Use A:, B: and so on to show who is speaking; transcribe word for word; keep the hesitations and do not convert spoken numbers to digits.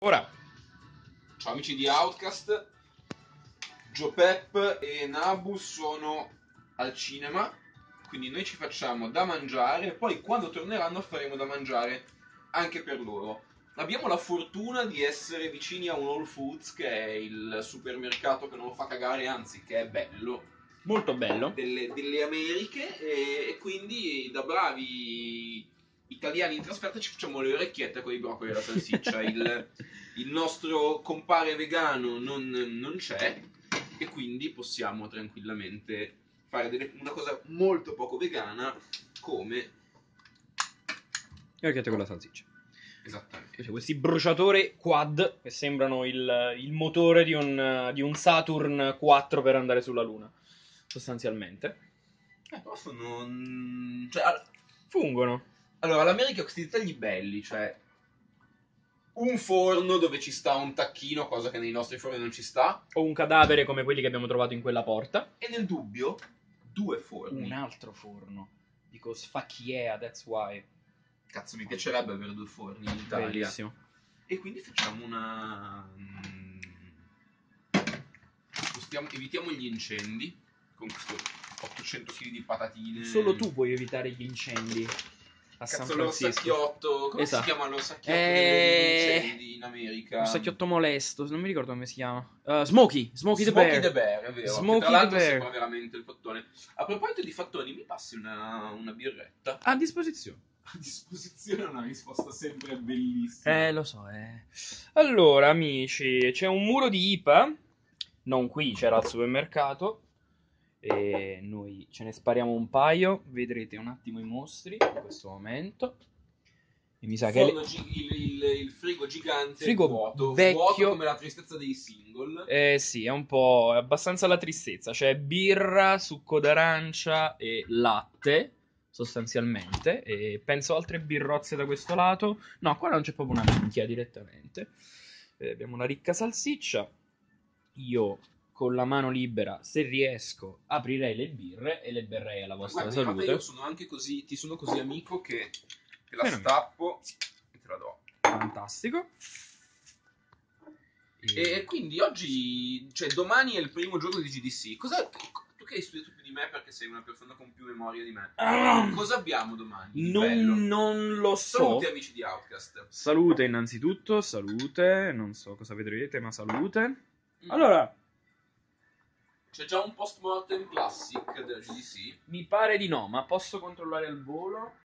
A: Ora, ciao amici di Outcast, Joe Pep e Nabu sono al cinema, quindi noi ci facciamo da mangiare e poi quando torneranno faremo da mangiare anche per loro. Abbiamo la fortuna di essere vicini a un Whole Foods, che è il supermercato che non fa cagare, anzi che è bello,
B: Molto bello.
A: delle, delle Americhe, e, e quindi da bravi italiani in trasferta ci facciamo le orecchiette con i broccoli e la salsiccia. il, il nostro compare vegano non, non c'è e quindi possiamo tranquillamente fare delle- una cosa molto poco vegana come...
B: E orecchiette con la salsiccia.
A: Esattamente.
B: C'è questi bruciatori quad che sembrano il, il motore di un, di un Saturn quattro per andare sulla Luna, sostanzialmente.
A: Eh, però sono... Cioè, al-
B: Fungono.
A: allora, l'America ha questi dettagli belli, cioè un forno dove ci sta un tacchino, cosa che nei nostri forni non ci sta,
B: O un cadavere come quelli che abbiamo trovato in quella porta.
A: e nel dubbio due forni.
B: Un altro forno. Because fuck yeah, that's why.
A: Cazzo, mi piacerebbe avere due forni in Italia.
B: Bellissimo.
A: E quindi facciamo una... mm, spostiamo- evitiamo gli incendi con questo ottocento chili di patatine.
B: Solo tu puoi evitare gli incendi a San
A: Cazzo,
B: Francisco.
A: l'orsacchiotto. Come
B: Esatto.
A: si chiama l'orsacchiotto
B: Eh,
A: degli incendi in America?
B: Un sacchiotto molesto, non mi ricordo come si chiama. Uh, Smokey, Smokey the
A: Smokey
B: Bear.
A: the Bear, è vero.
B: Smokey
A: che tra
B: the
A: l'altro
B: Bear.
A: sembra veramente il fattone. A proposito di fattoni, mi passi una, una birretta?
B: A disposizione.
A: A disposizione è una risposta sempre bellissima.
B: Eh, lo so, eh. Allora, amici, c'è un muro di I P A. Non qui, c'era al supermercato. E noi ce ne spariamo un paio. Vedrete un attimo i mostri in questo momento. E mi sa che...
A: Forno gi- il, il- il frigo gigante
B: Frigo
A: vuoto,
B: vecchio.
A: vuoto come la tristezza dei single.
B: Eh sì, è un po'... è abbastanza la tristezza. C'è birra, succo d'arancia e latte, sostanzialmente. E penso altre birrozze da questo lato. No, qua non c'è proprio una minchia direttamente. Eh, abbiamo una ricca salsiccia. Io, con la mano libera, se riesco, aprirei le birre e le berrei alla vostra
A: Guarda, in realtà
B: salute.
A: io sono anche così, ti sono così amico che te la
B: Bene.
A: stappo e te la do.
B: Fantastico.
A: E, e quindi oggi, cioè domani è il primo giorno di G D C. Cosa, tu che hai studiato più di me perché sei una persona con più memoria di me, cosa abbiamo domani? di bello?
B: Non, non lo so.
A: Salute amici di Outcast.
B: Salute innanzitutto, salute. Non so cosa vedrete, ma salute.
A: Mm.
B: Allora,
A: C'è già un post mortem classic del G D C.
B: mi pare di no, ma posso controllare al volo?